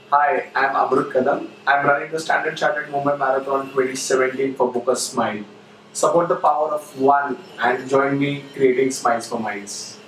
Hi, I'm Amrut Kadam. I'm running the Standard Charted Mumbai Marathon 2017 for BookASmile. Support the power of one and join me creating smiles for minds.